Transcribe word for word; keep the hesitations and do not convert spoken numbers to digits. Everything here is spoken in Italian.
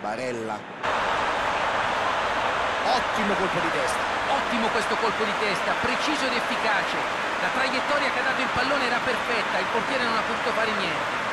Barella. Ottimo colpo di testa. Ottimo questo colpo di testa, preciso ed efficace. La traiettoria che ha dato il pallone era perfetta, il portiere non ha potuto fare niente.